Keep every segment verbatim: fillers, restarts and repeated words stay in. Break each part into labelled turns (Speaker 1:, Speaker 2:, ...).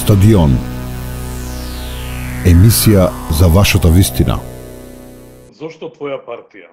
Speaker 1: Стадион. Емисија за вашата вистина.
Speaker 2: Зошто твоја партија?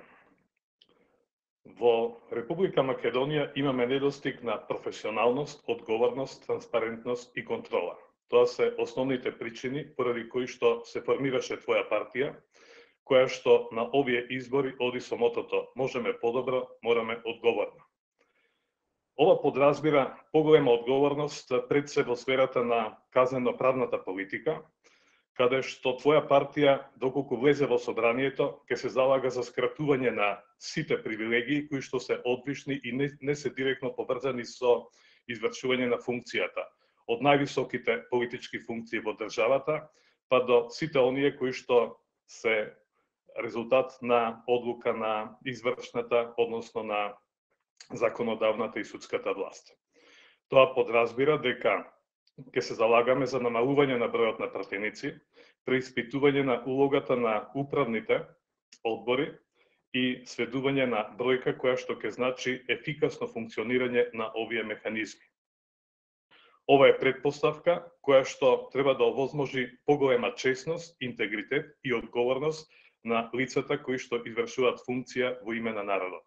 Speaker 2: Во Република Македонија имаме недостиг на професионалност, одговорност, транспарентност и контрола. Тоа се основните причини поради кои што се формираше твоја партија, која што на овие избори оди со мотото можеме подобро, мораме одговорно. Ова подразбира поголема одговорност пред се во сферата на казнено-правната политика, каде што твоја партија, доколку влезе во собранието, ќе се залага за скратување на сите привилегии кои што се одвишни и не, не се директно поврзани со извршување на функцијата, од највисоките политички функции во државата, па до сите оние кои што се резултат на одлука на извршната, односно на законодавната и судската власт. Тоа подразбира дека ќе се залагаме за намалување на бројот на пратеници, преиспитување на улогата на управните одбори и сведување на бројка која што ќе значи ефикасно функционирање на овие механизми. Ова е предпоставка која што треба да овозможи поголема честност, интегритет и одговорност на лицата кои што извршуваат функција во име на народот.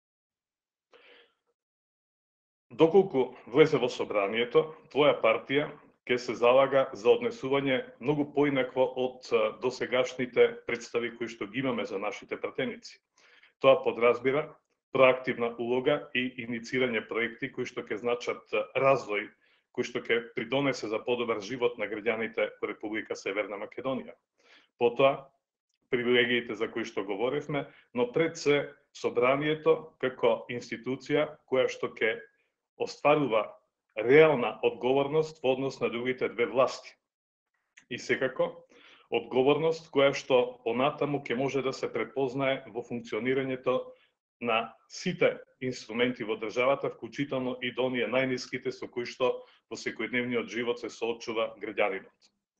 Speaker 2: Доколку влезе во собранието, твоја партија ќе се залага за однесување многу поинакво од досегашните представи кои што ги имаме за нашите пратеници. Тоа подразбира проактивна улога и иницирање проекти кои што ќе значат развој, кои што ќе придонесе за подобар живот на граѓаните во Република Северна Македонија. Потоа, привилегиите за кои што говоревме, но пред се собранието како институција која што ќе остварува реална одговорност во однос на другите две власти. И секако, одговорност која што понатаму ќе може да се препознае во функционирањето на сите инструменти во државата, вклучително и до оние најниските со кои што во секојдневниот живот се соочува граѓанинот.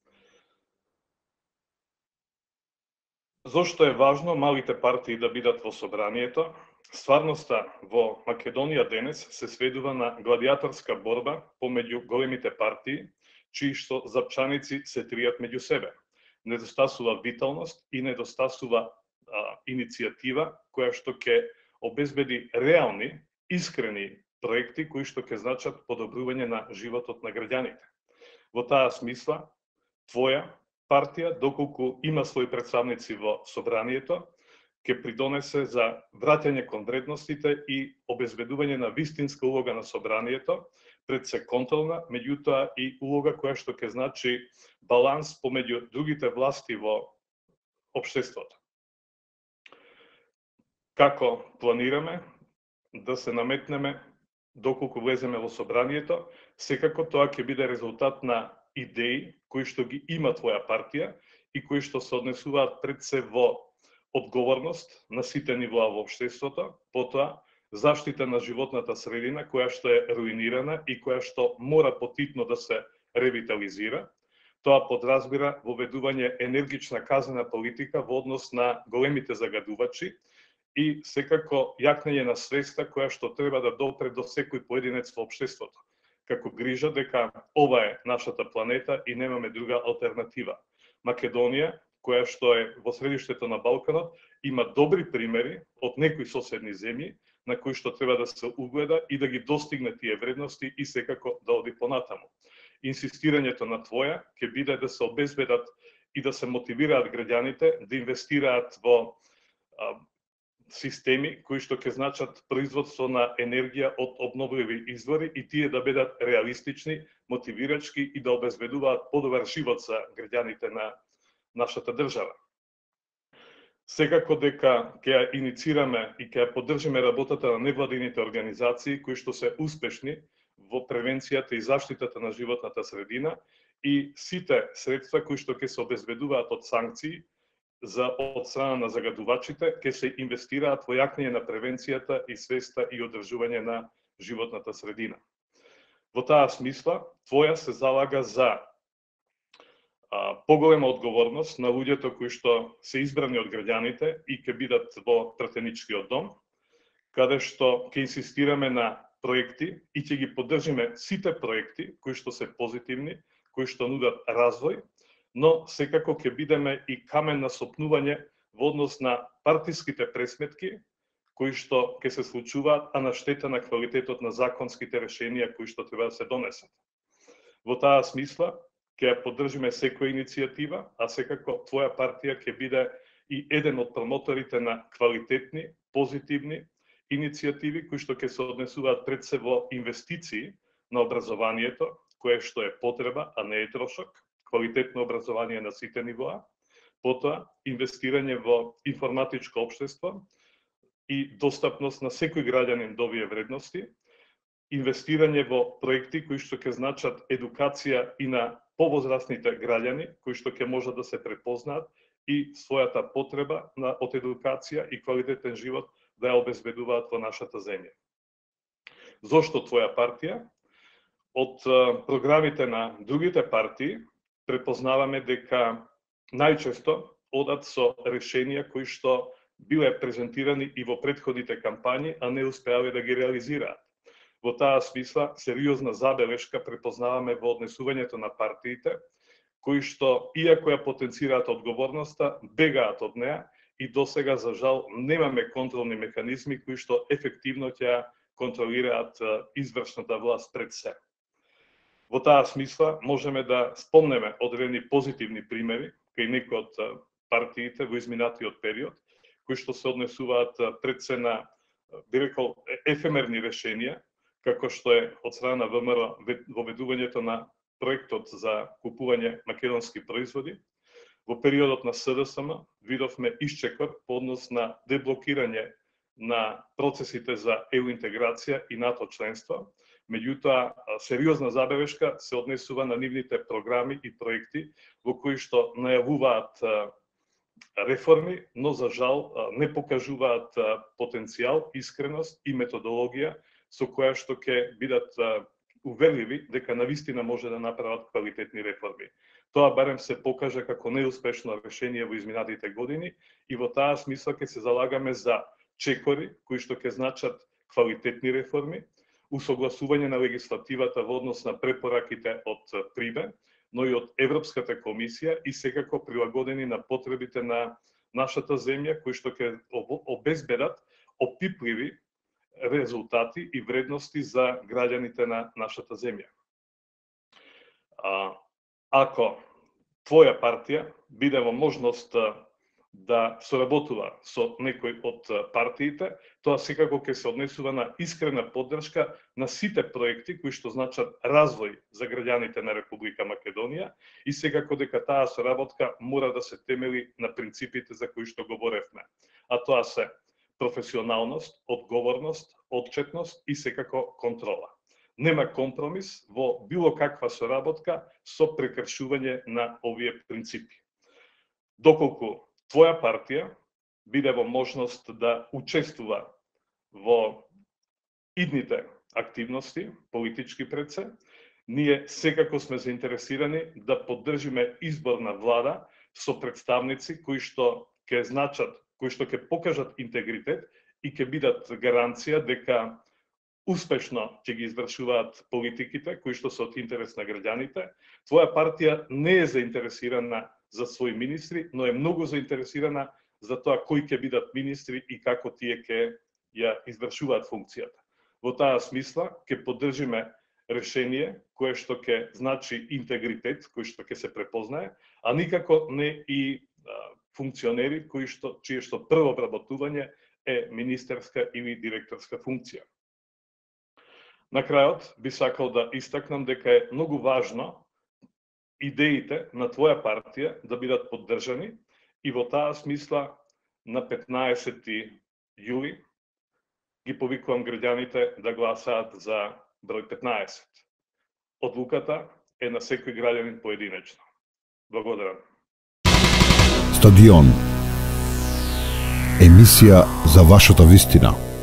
Speaker 2: Зошто е важно малите партии да бидат во собранието? Стварноста во Македонија денес се сведува на гладиаторска борба помеѓу големите партии, чии што запчаници се тријат меѓу себе. Недостасува виталност и недостасува а, иницијатива која што ќе обезбеди реални, искрени проекти кои што ќе значат подобрување на животот на граѓаните. Во таа смисла, твоја партија, доколку има своји представници во собранието, ќе придонесе за враќање кон вредностите и обезбедување на вистинска улога на собранието, пред се контролна, меѓутоа и улога која што ќе значи баланс помеѓу другите власти во општеството. Како планираме да се наметнеме доколку влеземе во собранието, секако тоа ќе биде резултат на идеи кои што ги има твоја партија и кои што се однесуваат пред се во одговорност на сите нивоа во општеството, потоа заштита на животната средина која што е руинирана и која што мора потитно да се ревитализира. Тоа подразбира воведување енергична казнена политика во однос на големите загадувачи и секако јакнење на свеста која што треба да допре до секој поединец во општеството, како грижа дека ова е нашата планета и немаме друга алтернатива. Македонија, која што е во средиштето на Балканот, има добри примери од некои соседни земји на кои што треба да се угледа и да ги достигне тие вредности и секако да оди понатаму. Инсистирањето на твоја ќе биде да се обезбедат и да се мотивираат граѓаните да инвестираат во а, системи кои што ќе значат производство на енергија од обновливи извори и тие да бидат реалистични, мотивирачки и да обезбедуваат подобар живот за граѓаните на нашата држава. Секако дека ќе ја иницираме и ќе ја поддржиме работата на невладините организации кои што се успешни во превенцијата и заштитата на животната средина и сите средства кои што ќе се обезбедуваат од санкции за од страна на загадувачите ќе се инвестираат во јакнење на превенцијата и свеста и одржување на животната средина. Во таа смисла, твоја се залага за поголема одговорност на луѓето кои што се избрани од граѓаните и ќе бидат во пратеничкиот дом, каде што ќе инсистираме на проекти и ќе ги поддржиме сите проекти кои што се позитивни, кои што нудат развој, но секако ќе бидеме и камен на сопнување во однос на партиските пресметки кои што ќе се случуваат, а на штета на квалитетот на законските решенија кои што треба да се донесат. Во таа смисла ќе ја поддржиме секоја иницијатива, а секако твоја партија ќе биде и еден од промоторите на квалитетни, позитивни иницијативи кои што ќе се однесуваат пред се во инвестиции на образованието, кое што е потреба, а не е трошок, квалитетно образование на сите нивоа, потоа инвестирање во информатичко општество и достапност на секој граѓанин до овие вредности, инвестирање во проекти кои што ќе значат едукација и на повозрастните граѓани, кои што ќе можат да се препознаат и својата потреба на од едукација и квалитетен живот да ја обезбедуваат во нашата земја. Зошто твоја партија? Од програмите на другите партии препознаваме дека најчесто одат со решенија кои што биле презентирани и во претходните кампањи, а не успеале да ги реализираат. Во таа смисла, сериозна забелешка препознаваме во однесувањето на партиите, кои што, иако ја потенцираат одговорноста, бегаат од неа и досега, за жал, немаме контролни механизми кои што ефективно ќе контролираат извршната власт пред се. Во таа смисла, можеме да спомнеме одредени позитивни примери кај некои од партиите во изминатиот период, кои што се однесуваат пред се на, би рекол, ефемерни решенија, како што е од страна на ВМРО воведувањето на проектот за купување македонски производи. Во периодот на СДСМ видовме исчекор по однос на деблокирање на процесите за е у интеграција и НАТО членство. Меѓутоа, сериозна забелешка се однесува на нивните програми и проекти во кои што најавуваат реформи, но за жал не покажуваат потенцијал, искреност и методологија со која што ќе бидат уверливи дека навистина може да направат квалитетни реформи. Тоа барем се покажа како неуспешно решение во изминатите години и во таа смисла ќе се залагаме за чекори кои што ќе значат квалитетни реформи, усогласување на легислативата во однос на препораките од ПРИБЕ, но и од Европската комисија и секако прилагодени на потребите на нашата земја, кои што ќе обезбедат опипливи резултати и вредности за граѓаните на нашата земја. А, ако твоја партија биде во можност да соработува со некој од партиите, тоа секако ќе се однесува на искрена поддршка на сите проекти кои што значат развој за граѓаните на Република Македонија и секако дека таа соработка мора да се темели на принципите за кои што говоревме. А тоа се професионалност, одговорност, отчетност и секако контрола. Нема компромис во било каква соработка со прекршување на овие принципи. Доколку твоја партија биде во можност да учествува во идните активности, политички пред се, ние секако сме заинтересирани да поддржиме избор на влада со представници кои што ќе значат, кои што ќе покажат интегритет и ќе бидат гаранција дека успешно ќе ги извршуваат политиките кои што се од интерес на граѓаните. Твоја партија не е заинтересирана за своји министри, но е многу заинтересирана за тоа кои ќе бидат министри и како тие ќе ја извршуваат функцијата. Во таа смисла ќе поддржиме решение кое што ќе значи интегритет, кој што ќе се препознае, а никако не и а, функционери кои што чие што прво обработување е министерска или директорска функција. На крајот би сакал да истакнам дека е многу важно идеите на твоја партија да бидат поддржани и во таа смисла на петнаесети јули ги повикувам граѓаните да гласаат за број петнаесет. Одлуката е на секој граѓанин поединечно. Благодарам.
Speaker 1: Стадион. Емисија за вашата вистина.